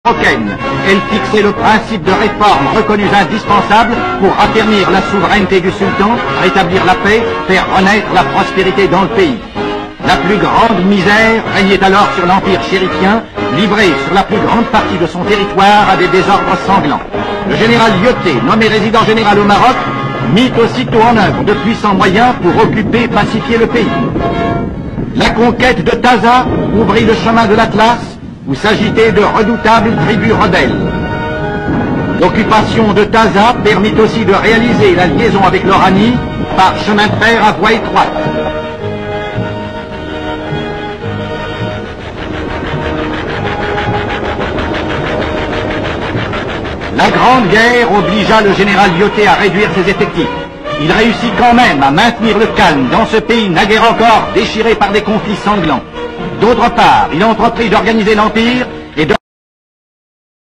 marocaine. Elle fixait le principe de réformes reconnues indispensables pour affermir la souveraineté du sultan, rétablir la paix, faire renaître la prospérité dans le pays. La plus grande misère régnait alors sur l'empire chérifien, livré sur la plus grande partie de son territoire à des désordres sanglants. Le général Lyautey, nommé résident général au Maroc, mit aussitôt en œuvre de puissants moyens pour occuper et pacifier le pays. La conquête de Taza ouvrit le chemin de l'Atlas, où s'agitaient de redoutables tribus rebelles. L'occupation de Taza permit aussi de réaliser la liaison avec l'Oranie par chemin de fer à voie étroite. La Grande Guerre obligea le général Lyautey à réduire ses effectifs. Il réussit quand même à maintenir le calme dans ce pays naguère encore déchiré par des conflits sanglants. D'autre part, il entreprit d'organiser l'Empire